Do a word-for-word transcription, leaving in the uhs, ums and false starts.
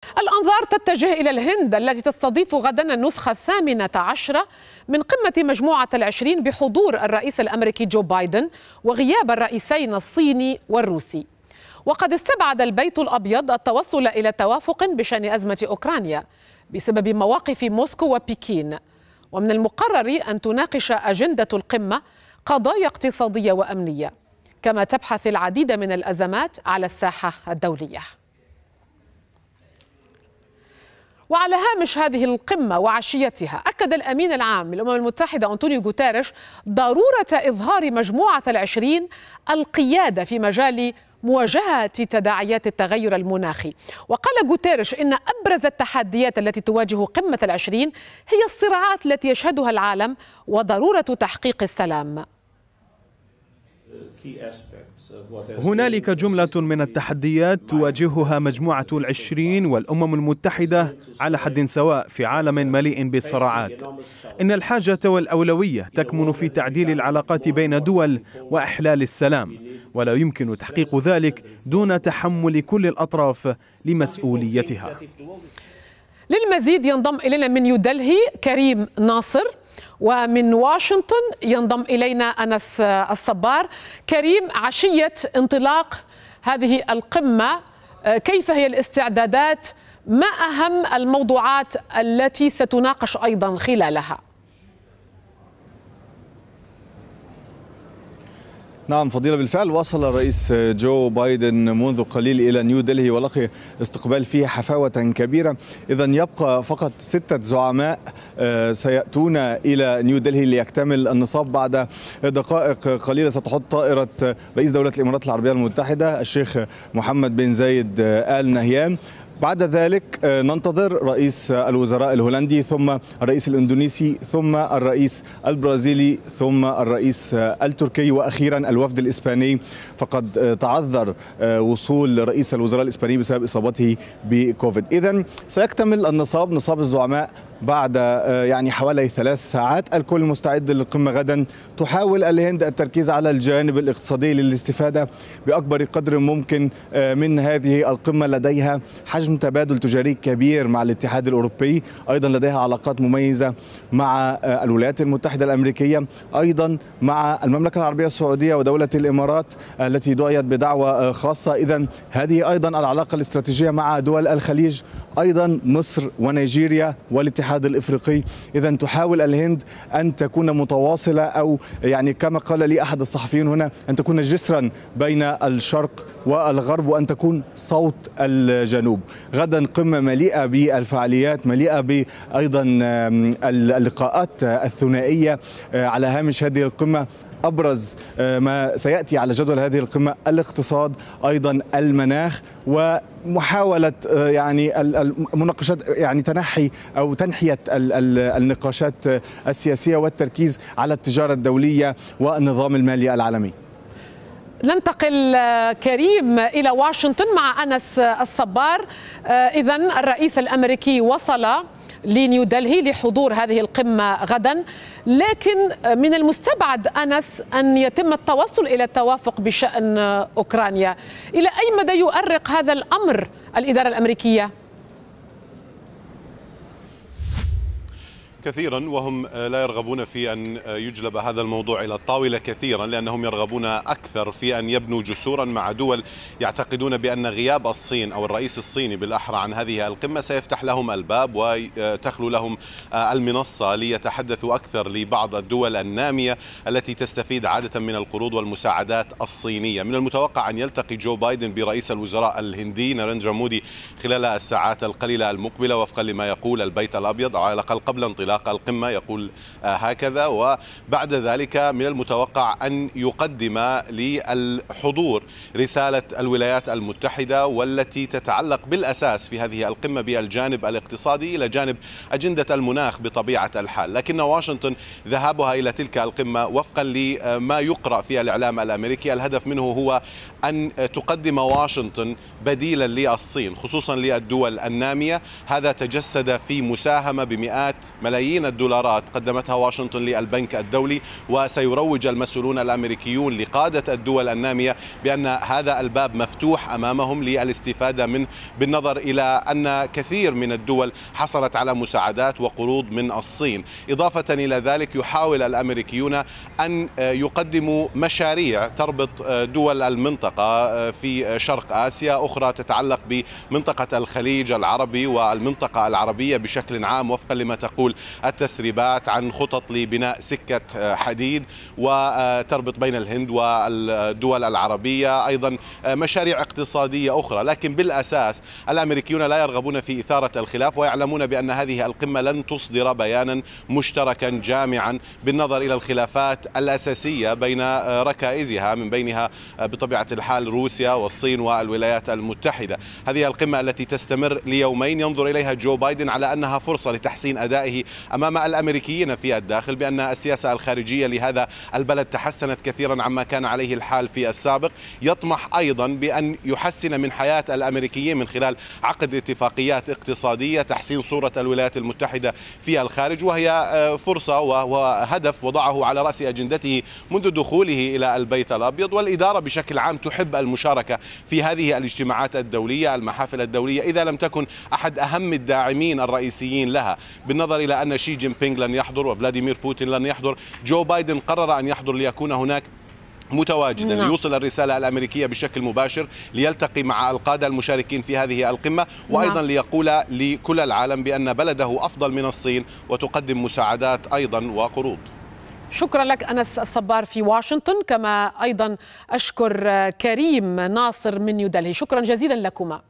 الأنظار تتجه إلى الهند التي تستضيف غدا النسخة الثامنة عشرة من قمة مجموعة العشرين بحضور الرئيس الأمريكي جو بايدن وغياب الرئيسين الصيني والروسي. وقد استبعد البيت الأبيض التوصل إلى توافق بشأن أزمة أوكرانيا بسبب مواقف موسكو وبكين. ومن المقرر أن تناقش أجندة القمة قضايا اقتصادية وأمنية، كما تبحث العديد من الأزمات على الساحة الدولية. وعلى هامش هذه القمة وعشيتها، أكد الأمين العام للأمم المتحدة أنطونيو غوتيريش ضرورة إظهار مجموعة العشرين القيادة في مجال مواجهة تداعيات التغير المناخي. وقال غوتيريش إن أبرز التحديات التي تواجه قمة العشرين هي الصراعات التي يشهدها العالم وضرورة تحقيق السلام. هنالك جملة من التحديات تواجهها مجموعة العشرين والأمم المتحدة على حد سواء في عالم مليء بالصراعات. إن الحاجة والأولوية تكمن في تعديل العلاقات بين دول وإحلال السلام، ولا يمكن تحقيق ذلك دون تحمل كل الأطراف لمسؤوليتها. للمزيد ينضم إلينا من نيودلهي كريم ناصر، ومن واشنطن ينضم إلينا أنس الصبار. كريم، عشية انطلاق هذه القمة كيف هي الاستعدادات؟ ما أهم الموضوعات التي ستناقش أيضا خلالها؟ نعم فضيلة، بالفعل وصل الرئيس جو بايدن منذ قليل إلى نيودلهي ولقي استقبال فيه حفاوة كبيرة. إذن يبقى فقط ستة زعماء سيأتون إلى نيودلهي ليكتمل النصاب. بعد دقائق قليلة ستحط طائرة رئيس دولة الإمارات العربية المتحدة الشيخ محمد بن زايد آل نهيان. بعد ذلك ننتظر رئيس الوزراء الهولندي، ثم الرئيس الإندونيسي، ثم الرئيس البرازيلي، ثم الرئيس التركي، وأخيرا الوفد الإسباني، فقد تعذر وصول رئيس الوزراء الإسباني بسبب إصابته بكوفيد. إذن سيكتمل النصاب، نصاب الزعماء، بعد يعني حوالي ثلاث ساعات. الكل مستعد للقمة غدا. تحاول الهند التركيز على الجانب الاقتصادي للاستفادة بأكبر قدر ممكن من هذه القمة. لديها حجم تبادل تجاري كبير مع الاتحاد الأوروبي، أيضا لديها علاقات مميزة مع الولايات المتحدة الأمريكية، أيضا مع المملكة العربية السعودية ودولة الإمارات التي دعيت بدعوة خاصة. إذن هذه أيضا العلاقة الاستراتيجية مع دول الخليج، أيضا مصر ونيجيريا والاتحاد الإفريقي. إذن تحاول الهند أن تكون متواصلة، أو يعني كما قال لي أحد الصحفيين هنا، أن تكون جسرا بين الشرق والغرب، وأن تكون صوت الجنوب. غدا قمة مليئة بالفعاليات، مليئة بأيضا اللقاءات الثنائية على هامش هذه القمة. أبرز ما سيأتي على جدول هذه القمة الاقتصاد، أيضا المناخ، ومحاولة يعني المناقشات، يعني تنحي أو تنحية النقاشات السياسية والتركيز على التجارة الدولية والنظام المالي العالمي. ننتقل كريم إلى واشنطن مع أنس الصبار. إذن الرئيس الأمريكي وصل لنيودلهي لحضور هذه القمة غدا، لكن من المستبعد أنس أن يتم التوصل إلى التوافق بشأن أوكرانيا. إلى أي مدى يؤرق هذا الأمر الإدارة الأمريكية؟ كثيرا، وهم لا يرغبون في أن يجلب هذا الموضوع إلى الطاولة كثيرا، لأنهم يرغبون أكثر في أن يبنوا جسورا مع دول يعتقدون بأن غياب الصين أو الرئيس الصيني بالأحرى عن هذه القمة سيفتح لهم الباب وتخلو لهم المنصة ليتحدثوا أكثر لبعض الدول النامية التي تستفيد عادة من القروض والمساعدات الصينية. من المتوقع أن يلتقي جو بايدن برئيس الوزراء الهندي ناريندرا مودي خلال الساعات القليلة المقبلة، وفقا لما يقول البيت الأبيض، على الأقل قبل انطلاق القمة يقول هكذا. وبعد ذلك من المتوقع أن يقدم للحضور رسالة الولايات المتحدة، والتي تتعلق بالأساس في هذه القمة بالجانب الاقتصادي إلى جانب أجندة المناخ بطبيعة الحال. لكن واشنطن ذهابها إلى تلك القمة وفقا لما يقرأ في الإعلام الأمريكي الهدف منه هو أن تقدم واشنطن بديلا للصين، خصوصا للدول النامية. هذا تجسد في مساهمة بمئات ملايين ملايين الدولارات قدمتها واشنطن للبنك الدولي، وسيروج المسؤولون الأمريكيون لقادة الدول النامية بأن هذا الباب مفتوح أمامهم للاستفادة منه، بالنظر إلى أن كثير من الدول حصلت على مساعدات وقروض من الصين. إضافة إلى ذلك يحاول الأمريكيون أن يقدموا مشاريع تربط دول المنطقة في شرق آسيا، أخرى تتعلق بمنطقة الخليج العربي والمنطقة العربية بشكل عام، وفقا لما تقول التسريبات عن خطط لبناء سكة حديد وتربط بين الهند والدول العربية، أيضا مشاريع اقتصادية أخرى. لكن بالأساس الأمريكيون لا يرغبون في إثارة الخلاف، ويعلمون بأن هذه القمة لن تصدر بيانا مشتركا جامعا بالنظر إلى الخلافات الأساسية بين ركائزها، من بينها بطبيعة الحال روسيا والصين والولايات المتحدة. هذه القمة التي تستمر ليومين ينظر إليها جو بايدن على أنها فرصة لتحسين أدائه أمام الأمريكيين في الداخل، بأن السياسة الخارجية لهذا البلد تحسنت كثيرا عما كان عليه الحال في السابق. يطمح أيضا بأن يحسن من حياة الأمريكيين من خلال عقد اتفاقيات اقتصادية، تحسين صورة الولايات المتحدة في الخارج، وهي فرصة وهو هدف وضعه على رأس أجندته منذ دخوله إلى البيت الأبيض. والإدارة بشكل عام تحب المشاركة في هذه الاجتماعات الدولية، المحافل الدولية، إذا لم تكن أحد أهم الداعمين الرئيسيين لها. بالنظر إلى أن شي جين بينغ لن يحضر وفلاديمير بوتين لن يحضر، جو بايدن قرر أن يحضر ليكون هناك متواجدا نعم. ليوصل الرسالة الأمريكية بشكل مباشر، ليلتقي مع القادة المشاركين في هذه القمة، وأيضا نعم. ليقول لكل العالم بأن بلده أفضل من الصين وتقدم مساعدات أيضا وقروض. شكرا لك أنس الصبار في واشنطن، كما أيضا أشكر كريم ناصر من نيودلهي. شكرا جزيلا لكما.